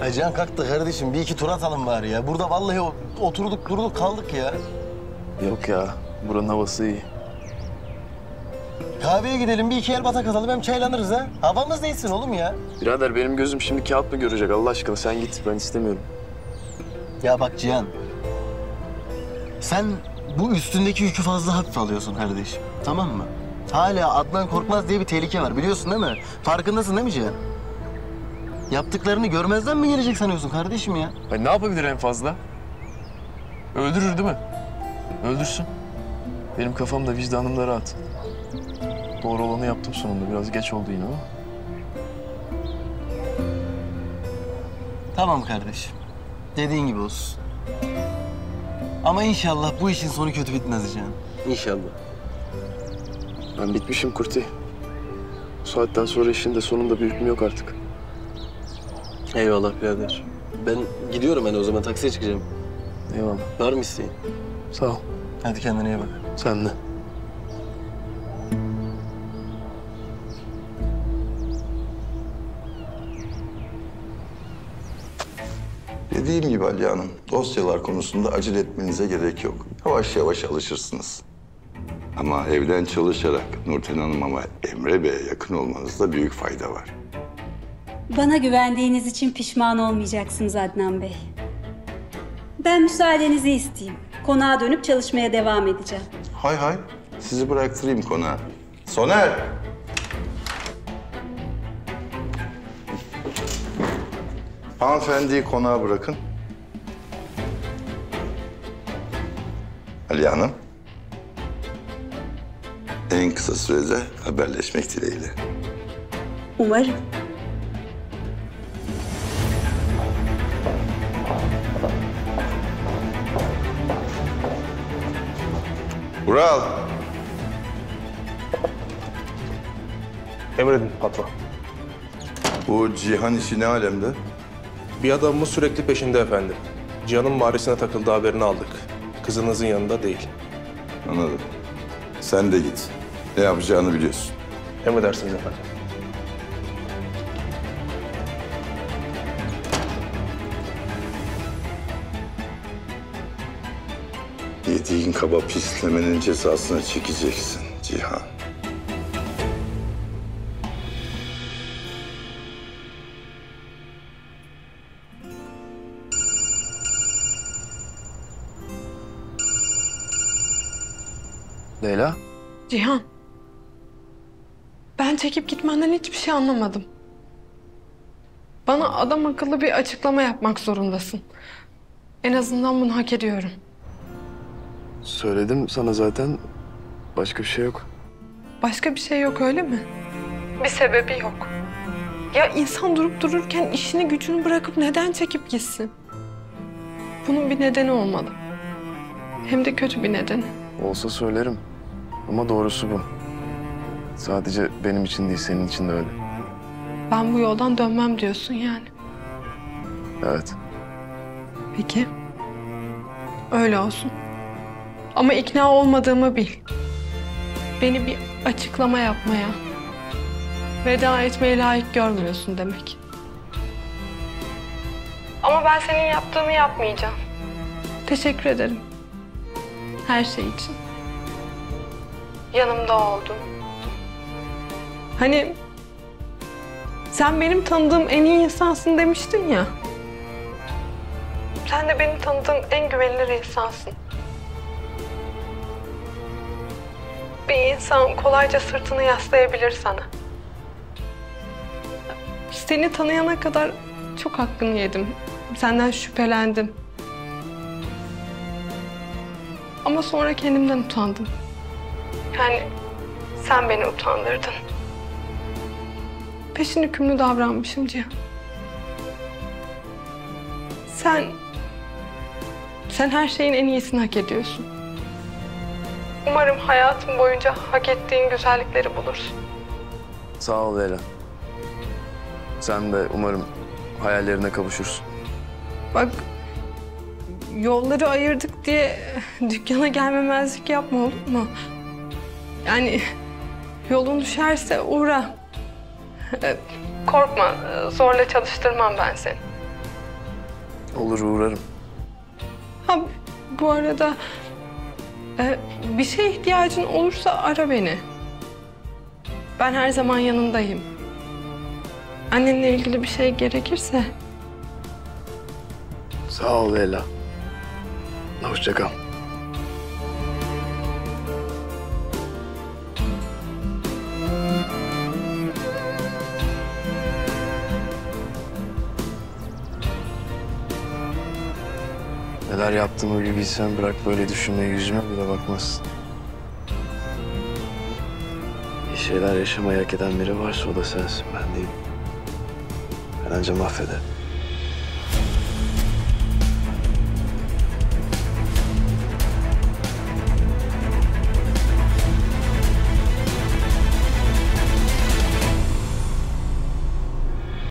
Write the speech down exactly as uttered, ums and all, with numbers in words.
Ya Cihan kalk da kardeşim bir iki tur atalım bari ya. Burada vallahi oturduk durduk kaldık ya. Yok ya, buranın havası iyi. Kahveye gidelim, bir iki el batak atalım, hem çaylanırız ha. Havamız değilsin oğlum ya. Birader benim gözüm şimdi kağıt mı görecek Allah aşkına? Sen git, ben istemiyorum. Ya bak Cihan, sen bu üstündeki yükü fazla hafife alıyorsun kardeşim, tamam mı? Hala Adnan Korkmaz diye bir tehlike var, biliyorsun değil mi? Farkındasın değil mi Cihan? Yaptıklarını görmezden mi gelecek sanıyorsun kardeşim ya? Ay ne yapabilir en fazla? Öldürür değil mi? Öldürsün. Benim kafam da vicdanım da rahat. Doğru olanı yaptım sonunda. Biraz geç oldu yine ama. Tamam kardeşim, dediğin gibi olsun. Ama inşallah bu işin sonu kötü bitmez Cihan. İnşallah. Ben bitmişim Kurti. Bu saatten sonra işin de sonunda bir hükmü yok artık. Eyvallah birader. Ben gidiyorum hani o zaman, taksiye çıkacağım. Eyvallah. Var mı isteğin? Sağ ol. Hadi kendine iyi bak. Sen de. Dediğim gibi Aliye Hanım, dosyalar konusunda acele etmenize gerek yok. Yavaş yavaş alışırsınız. Ama evden çalışarak Nurten Hanım ama Emre Bey'e yakın olmanızda büyük fayda var. Bana güvendiğiniz için pişman olmayacaksınız Adnan Bey. Ben müsaadenizi isteyeyim. Konağa dönüp çalışmaya devam edeceğim. Hay hay, sizi bıraktırayım konağa. Soner! Hanımefendiyi konağa bırakın. Aliye Hanım. En kısa sürede haberleşmek dileğiyle. Umarım. Ural. Emredin patron. Bu Cihan işi ne alemde? Bir adamımız sürekli peşinde efendim. Cihan'ın mahresine takıldığı haberini aldık. Kızınızın yanında değil. Anladım. Sen de git. Ne yapacağını biliyorsun. Emredersiniz efendim. Yediğin kaba pislemenin cezasını çekeceksin Cihan. Leyla. Cihan. Ben çekip gitmenden hiçbir şey anlamadım. Bana adam akıllı bir açıklama yapmak zorundasın. En azından bunu hak ediyorum. Söyledim sana zaten. Başka bir şey yok. Başka bir şey yok öyle mi? Bir sebebi yok. Ya insan durup dururken işini gücünü bırakıp neden çekip gitsin? Bunun bir nedeni olmalı. Hem de kötü bir nedeni. Olsa söylerim. Ama doğrusu bu. Sadece benim için değil, senin için de öyle. Ben bu yoldan dönmem diyorsun yani. Evet. Peki. Öyle olsun. Ama ikna olmadığımı bil. Beni bir açıklama yapmaya, veda etmeye layık görmüyorsun demek. Ama ben senin yaptığını yapmayacağım. Teşekkür ederim. Her şey için. Yanımda oldun. Hani sen benim tanıdığım en iyi insansın demiştin ya. Sen de benim tanıdığım en güvenilir insansın. Bir insan kolayca sırtını yaslayabilir sana. Seni tanıyana kadar çok hakkını yedim. Senden şüphelendim. Ama sonra kendimden utandım. Yani sen beni utandırdın. Peşin hükümlü davranmışım Cihan. Sen... Sen her şeyin en iyisini hak ediyorsun. Umarım hayatın boyunca hak ettiğin güzellikleri bulursun. Sağ ol Leyla. Sen de umarım hayallerine kavuşursun. Bak, yolları ayırdık diye dükkana gelmemezlik yapma olur mu? Yani yolun düşerse uğra. Korkma, zorla çalıştırmam ben seni. Olur, uğrarım. Ha bu arada e, bir şeye ihtiyacın olursa ara beni. Ben her zaman yanındayım. Annenle ilgili bir şey gerekirse. Sağ ol Leyla. Hoşça kal. Neler yaptığımı bir bilsen bırak böyle düşünmeyi, yüzüme bile bakmazsın. Bir şeyler yaşamayı hak eden biri varsa o da sensin, ben değilim. Ben anca mahvederim.